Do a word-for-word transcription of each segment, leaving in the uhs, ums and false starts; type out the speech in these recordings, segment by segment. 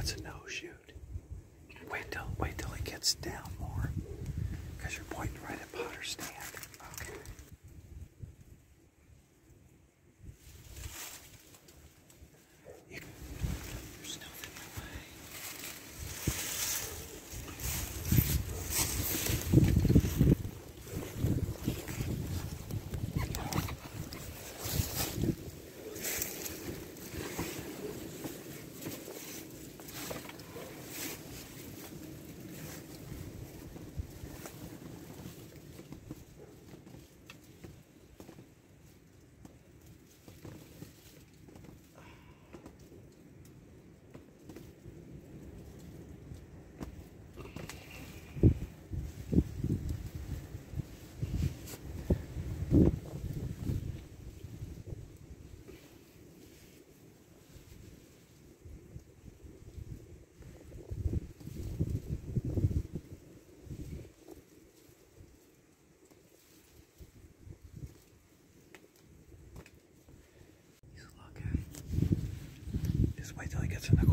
That's a no shoot. Wait till, wait till it gets down more. Because you're pointing right at Potter's stand. Okay. You, there's nothing in the way. Just wait till he gets in the corn.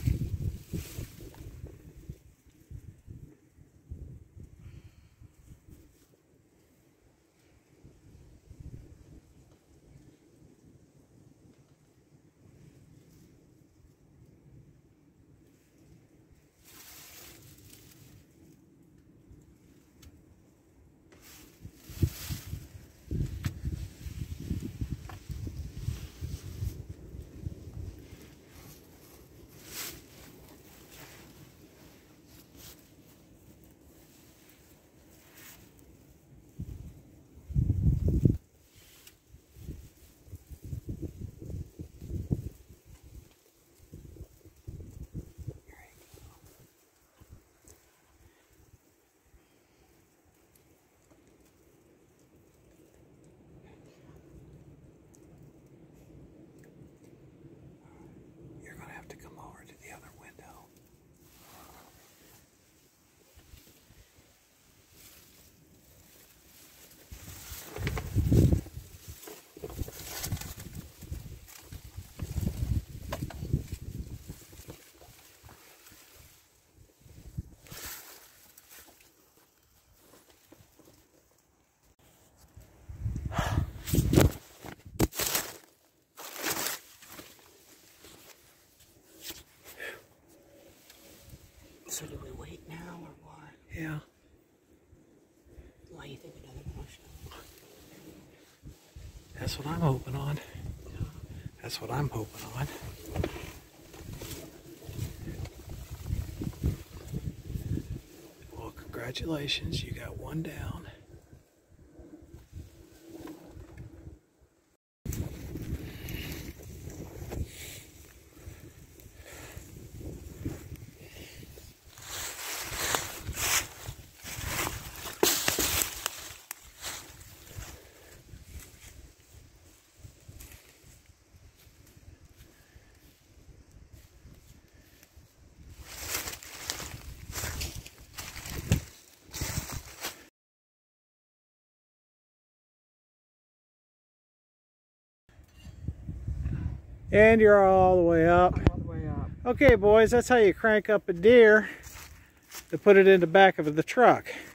To come over to the other window. So do we wait now or what? Yeah. Why do you think another one will show? That's what I'm hoping on. That's what I'm hoping on. Well, congratulations, you got one down. And you're all the way up. All the way up. Okay, boys, that's how you crank up a deer to put it in the back of the truck.